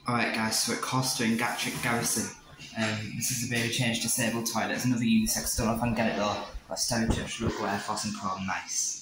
Alright guys, so at Costa in Catterick, Garrison. This is a baby change disabled toilet. It's another unisex, don't know if I can get it though. But I started to look Airforce and Chrome, nice.